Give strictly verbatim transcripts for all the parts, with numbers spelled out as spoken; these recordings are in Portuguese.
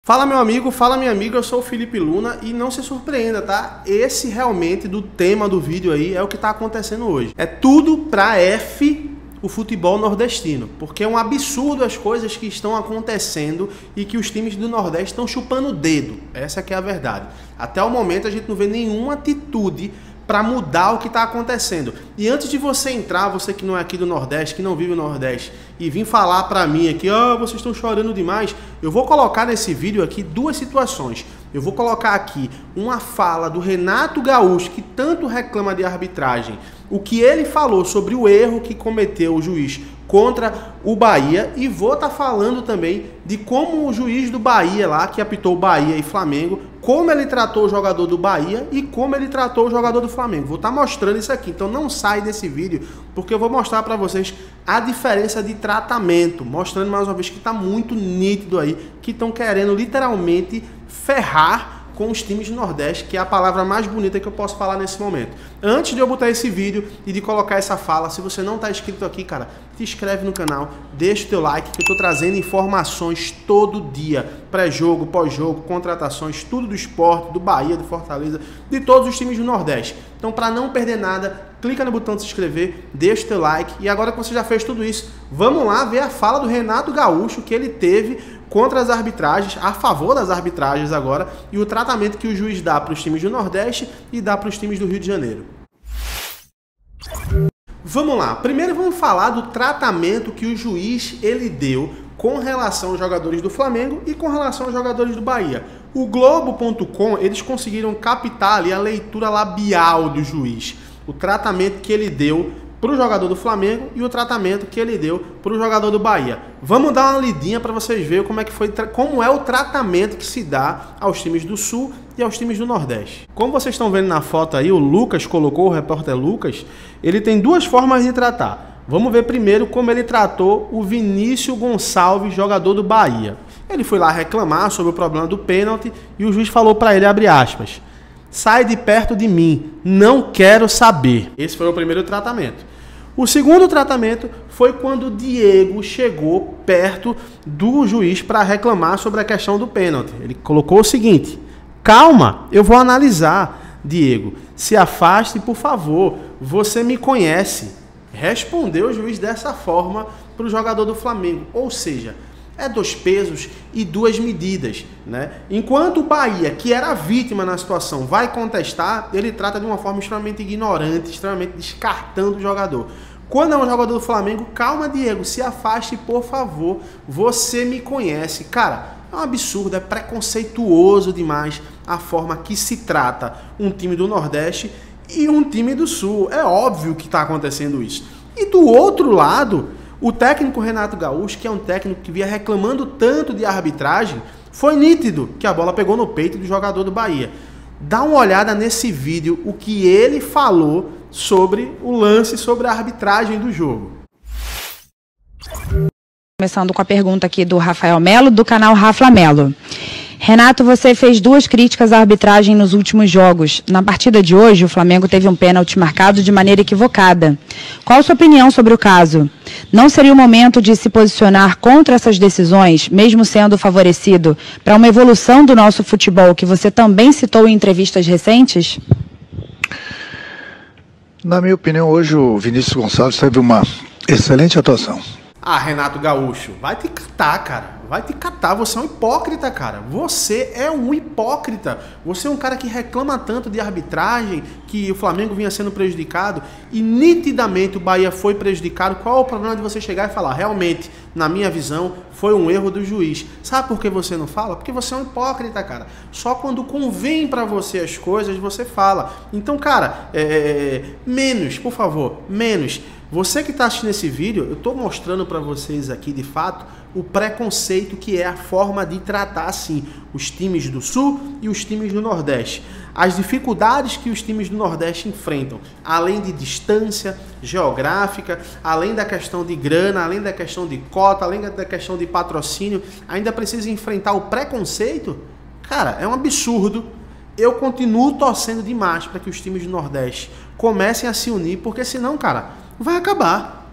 Fala meu amigo, fala minha amiga, eu sou o Felipe Luna e não se surpreenda, tá? Esse realmente do tema do vídeo aí é o que tá acontecendo hoje. É tudo pra F o futebol nordestino, porque é um absurdo as coisas que estão acontecendo e que os times do Nordeste estão chupando o dedo. Essa que é a verdade. Até o momento a gente não vê nenhuma atitude para mudar o que está acontecendo. E antes de você entrar, você que não é aqui do Nordeste, que não vive no Nordeste, e vir falar para mim aqui, ah, vocês estão chorando demais, eu vou colocar nesse vídeo aqui duas situações. Eu vou colocar aqui uma fala do Renato Gaúcho, que tanto reclama de arbitragem, o que ele falou sobre o erro que cometeu o juiz contra o Bahia, e vou estar tá falando também de como o juiz do Bahia lá, que apitou Bahia e Flamengo, como ele tratou o jogador do Bahia e como ele tratou o jogador do Flamengo. Vou estar tá mostrando isso aqui, então não sai desse vídeo, porque eu vou mostrar para vocês a diferença de tratamento, mostrando mais uma vez que está muito nítido aí, que estão querendo literalmente ferrar com os times do Nordeste, que é a palavra mais bonita que eu posso falar nesse momento. Antes de eu botar esse vídeo e de colocar essa fala, se você não está inscrito aqui, cara, se inscreve no canal, deixa o teu like, que eu estou trazendo informações todo dia, pré-jogo, pós-jogo, contratações, tudo do esporte, do Bahia, do Fortaleza, de todos os times do Nordeste. Então, para não perder nada, clica no botão de se inscrever, deixa o teu like, e agora que você já fez tudo isso, vamos lá ver a fala do Renato Gaúcho que ele teve contra as arbitragens, a favor das arbitragens agora, e o tratamento que o juiz dá para os times do Nordeste e dá para os times do Rio de Janeiro. Vamos lá, primeiro vamos falar do tratamento que o juiz ele deu com relação aos jogadores do Flamengo e com relação aos jogadores do Bahia. O Globo ponto com, eles conseguiram captar ali a leitura labial do juiz, o tratamento que ele deu para o jogador do Flamengo e o tratamento que ele deu para o jogador do Bahia. Vamos dar uma lidinha para vocês verem como é, que foi, como é o tratamento que se dá aos times do Sul e aos times do Nordeste. Como vocês estão vendo na foto aí, o Lucas colocou, o repórter Lucas, ele tem duas formas de tratar. Vamos ver primeiro como ele tratou o Vinícius Gonçalves, jogador do Bahia. Ele foi lá reclamar sobre o problema do pênalti e o juiz falou para ele, abre aspas, sai de perto de mim, não quero saber. Esse foi o primeiro tratamento. O segundo tratamento foi quando o Diego chegou perto do juiz para reclamar sobre a questão do pênalti. Ele colocou o seguinte, calma, eu vou analisar, Diego, se afaste por favor, você me conhece. Respondeu o juiz dessa forma para o jogador do Flamengo, ou seja, é dois pesos e duas medidas, né? Enquanto o Bahia, que era a vítima na situação, vai contestar, ele trata de uma forma extremamente ignorante, extremamente descartando o jogador. Quando é um jogador do Flamengo, calma, Diego, se afaste, por favor, você me conhece. Cara, é um absurdo, é preconceituoso demais a forma que se trata um time do Nordeste e um time do Sul. É óbvio que está acontecendo isso. E do outro lado, o técnico Renato Gaúcho, que é um técnico que vinha reclamando tanto de arbitragem, foi nítido que a bola pegou no peito do jogador do Bahia. Dá uma olhada nesse vídeo, o que ele falou sobre o lance, sobre a arbitragem do jogo. Começando com a pergunta aqui do Rafael Melo, do canal Rafa Melo. Renato, você fez duas críticas à arbitragem nos últimos jogos. Na partida de hoje, o Flamengo teve um pênalti marcado de maneira equivocada. Qual a sua opinião sobre o caso? Não seria o momento de se posicionar contra essas decisões, mesmo sendo favorecido, para uma evolução do nosso futebol, que você também citou em entrevistas recentes? Na minha opinião, hoje o Vinícius Gonçalves teve uma excelente atuação. Ah, Renato Gaúcho, vai te catar, cara. Vai te catar. Você é um hipócrita, cara. Você é um hipócrita. Você é um cara que reclama tanto de arbitragem, que o Flamengo vinha sendo prejudicado e nitidamente o Bahia foi prejudicado. Qual é o problema de você chegar e falar, realmente, na minha visão, foi um erro do juiz? Sabe por que você não fala? Porque você é um hipócrita, cara. Só quando convém pra você as coisas, você fala. Então, cara, é... menos, por favor, menos. Você que está assistindo esse vídeo, eu estou mostrando para vocês aqui, de fato, o preconceito que é a forma de tratar, assim, os times do Sul e os times do Nordeste. As dificuldades que os times do Nordeste enfrentam, além de distância geográfica, além da questão de grana, além da questão de cota, além da questão de patrocínio, ainda precisa enfrentar o preconceito? Cara, é um absurdo. Eu continuo torcendo demais para que os times do Nordeste comecem a se unir, porque senão, cara, vai acabar.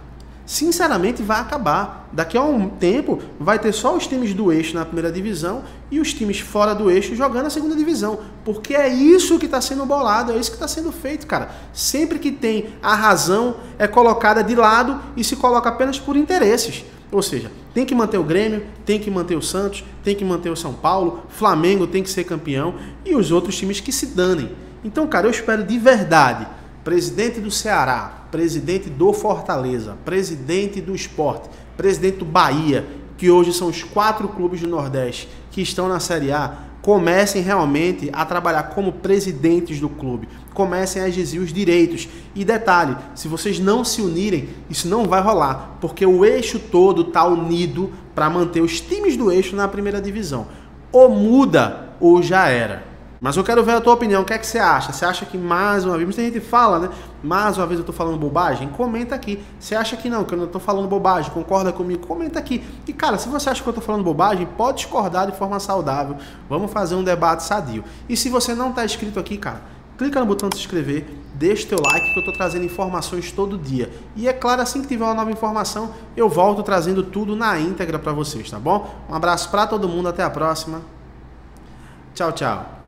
sinceramente vai acabar. Daqui a um tempo vai ter só os times do eixo na primeira divisão e os times fora do eixo jogando a segunda divisão, porque é isso que está sendo bolado, é isso que está sendo feito, cara. Sempre que tem a razão é colocada de lado e se coloca apenas por interesses. Ou seja, tem que manter o Grêmio, tem que manter o Santos, tem que manter o São Paulo, Flamengo tem que ser campeão e os outros times que se danem. Então, cara, eu espero de verdade, presidente do Ceará, presidente do Fortaleza, presidente do Sport, presidente do Bahia, que hoje são os quatro clubes do Nordeste que estão na Série A, comecem realmente a trabalhar como presidentes do clube, comecem a exigir os direitos. E detalhe, se vocês não se unirem, isso não vai rolar, porque o eixo todo está unido para manter os times do eixo na primeira divisão. Ou muda ou já era. Mas eu quero ver a tua opinião, o que é que você acha? Você acha que mais uma vez, muita gente fala, né? Mais uma vez eu tô falando bobagem? Comenta aqui. Você acha que não, que eu não tô falando bobagem? Concorda comigo? Comenta aqui. E cara, se você acha que eu tô falando bobagem, pode discordar de forma saudável. Vamos fazer um debate sadio. E se você não tá inscrito aqui, cara, clica no botão de se inscrever, deixa o teu like que eu tô trazendo informações todo dia. E é claro, assim que tiver uma nova informação, eu volto trazendo tudo na íntegra para vocês, tá bom? Um abraço para todo mundo, até a próxima. Tchau, tchau.